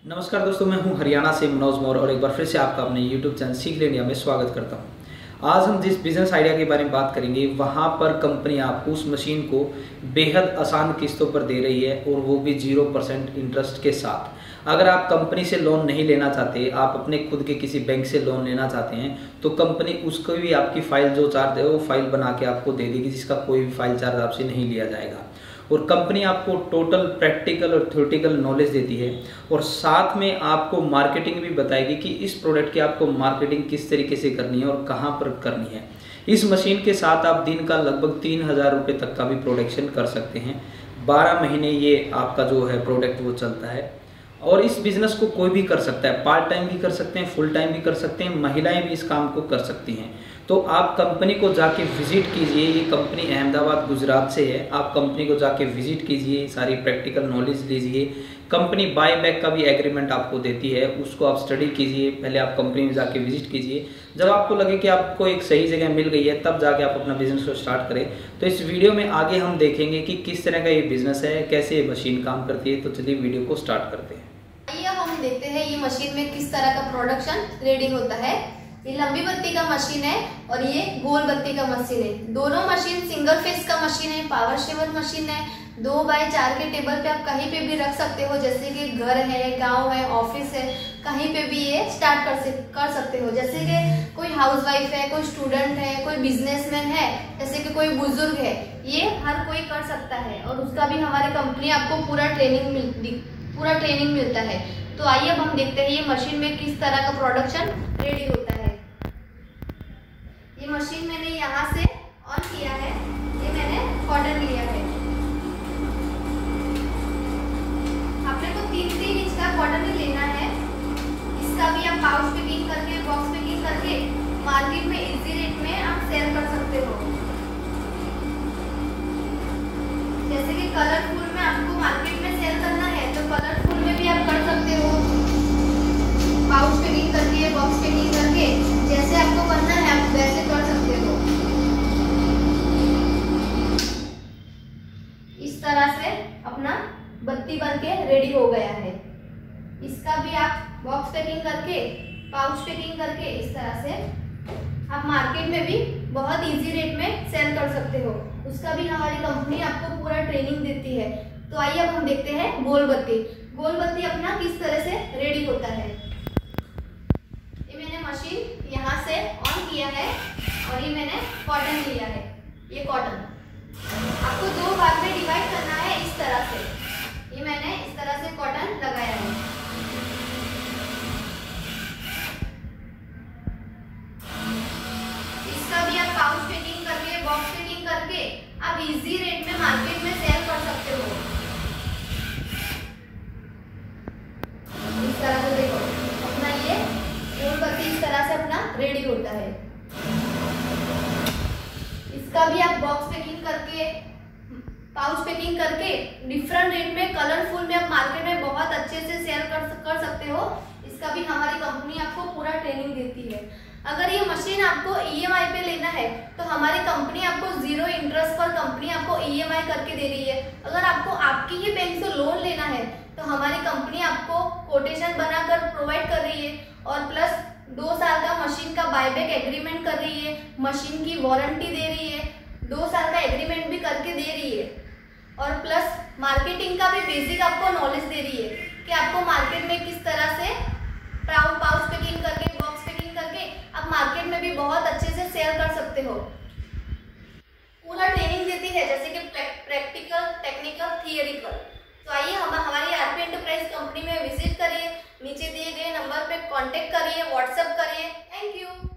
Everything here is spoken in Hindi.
नमस्कार दोस्तों, मैं हूं हरियाणा से मनोज मौर्य और एक बार फिर से आपका अपने YouTube चैनल सीख ले इंडिया में स्वागत करता हूं। आज हम जिस बिजनेस आइडिया के बारे में बात करेंगे, वहां पर कंपनी आपको उस मशीन को बेहद आसान किस्तों पर दे रही है और वो भी 0% इंटरेस्ट के साथ। अगर आप कंपनी से लोन नहीं लेना चाहते, आप अपने खुद के किसी बैंक से लोन लेना चाहते हैं, तो कंपनी उसको भी आपकी फाइल जो चार्ज है वो फाइल बना के आपको दे देगी, जिसका कोई भी फाइल चार्ज आपसे नहीं लिया जाएगा। और कंपनी आपको टोटल प्रैक्टिकल और थ्योरेटिकल नॉलेज देती है और साथ में आपको मार्केटिंग भी बताएगी कि इस प्रोडक्ट की आपको मार्केटिंग किस तरीके से करनी है और कहाँ पर करनी है। इस मशीन के साथ आप दिन का लगभग 3000 रुपये तक का भी प्रोडक्शन कर सकते हैं। 12 महीने ये आपका जो है प्रोडक्ट वो चलता है। और इस बिज़नेस को कोई भी कर सकता है, पार्ट टाइम भी कर सकते हैं, फुल टाइम भी कर सकते हैं, महिलाएं भी इस काम को कर सकती हैं। तो आप कंपनी को जाके विजिट कीजिए। ये कंपनी अहमदाबाद गुजरात से है। आप कंपनी को जाके विजिट कीजिए, सारी प्रैक्टिकल नॉलेज लीजिए। कंपनी बाय बैक का भी एग्रीमेंट आपको देती है, उसको आप स्टडी कीजिए। पहले आप कंपनी में जाके विजिट कीजिए। जब आपको लगे कि आपको एक सही जगह मिल गई है, तब जाके आप अपना बिजनेस को स्टार्ट करें। तो इस वीडियो में आगे हम देखेंगे कि किस तरह का ये बिजनेस है, कैसे ये मशीन काम करती है। तो चलिए वीडियो को स्टार्ट करते हैं। हम देखते हैं ये मशीन में किस तरह का प्रोडक्शन रेडी होता है। ये लंबी बत्ती का मशीन है और ये गोल बत्ती का मशीन है। दोनों मशीन सिंगल फेस का मशीन है, पावर शेवर मशीन है। 2x4 के टेबल पे आप कहीं पे भी रख सकते हो, जैसे कि घर है, गांव है, ऑफिस है, कहीं पे भी ये स्टार्ट कर सकते हो। जैसे कि कोई हाउसवाइफ है, कोई स्टूडेंट है, कोई बिजनेसमैन है, जैसे कि कोई बुजुर्ग है, ये हर कोई कर सकता है। और उसका भी हमारी कंपनी आपको पूरा ट्रेनिंग मिलता है। तो आइए अब हम देखते हैं ये मशीन में किस तरह का प्रोडक्शन रेडी होता है। ये मशीन मैंने यहाँ से ऑन किया है। ये मैंने कॉटन लिया है। आपने को 3-3 इंच का कॉटन लेना है। इसका भी आप पाउच पैकिंग करके, बॉक्स पैकिंग करके मार्केट में इजी रेट में आप सेल कर सकते हो। जैसे कि कलरफुल में आपको मार्केट में सेल करना है तो कलरफुल में भी आप कर सकते हो, पाउच पैकिंग करके, बॉक्स पैकिंग करके, जैसे आपको करना है आप वैसे कर सकते हो। इस तरह से अपना बत्ती बनके रेडी हो गया है। इसका भी आप बॉक्स पैकिंग करके, पाउच पैकिंग करके, इस तरह से आप मार्केट में भी बहुत इजी रेट में सेल कर सकते हो। उसका भी हमारी कंपनी आपको पूरा ट्रेनिंग देती है। तो आइए अब हम देखते हैं गोल बत्ती। गोल बत्ती अपना किस तरह से रेडी होता है। ये मैंने मशीन यहाँ से ऑन किया है और ये मैंने कॉटन लिया है। ये कॉटन आपको 2 भाग में डिवाइड करना है इस तरह से। ये मैंने इस तरह से कॉटन लगाया है। इसका भी आप पाउच पैकिंग करके, बॉक्स पैकिंग करके आप इजी रेट में मार्केट में सेल कर सकते हो। इस तरह से देखो अपना ये गोल बत्ती इस तरह से अपना रेडी होता है। इसका भी आप बॉक्स पैकिंग करके, पाउच पैकिंग करके डिफरेंट रेट में, कलरफुल में आप मार्केट में बहुत अच्छे से सेल कर सकते हो। इसका भी हमारी कंपनी आपको पूरा ट्रेनिंग देती है। अगर ये मशीन आपको EMI पे लेना है तो हमारी कंपनी आपको 0 इंटरेस्ट पर कंपनी आपको EMI करके दे रही है। अगर आपको आपकी ही बैंक से लोन लेना है तो हमारी कंपनी आपको कोटेशन बनाकर प्रोवाइड कर रही है और प्लस 2 साल का मशीन का बायबैक एग्रीमेंट कर रही है, मशीन की वारंटी दे रही है, 2 साल का एग्रीमेंट भी करके दे रही है और प्लस मार्केटिंग का भी बेसिक आपको नॉलेज दे रही है कि आपको मार्केट में किस तरह से पाउच पैकिंग करके, बॉक्स पैकिंग करके आप मार्केट में भी बहुत अच्छे से सेल कर सकते हो। पूरा ट्रेनिंग देती है, जैसे कि प्रैक्टिकल, टेक्निकल, थियरिकल। तो आइए हम हमारी आरपी एंटरप्राइज कंपनी में विजिट करिए। नीचे दिए गए नंबर पे कांटेक्ट करिए, व्हाट्सएप करिए। Thank you.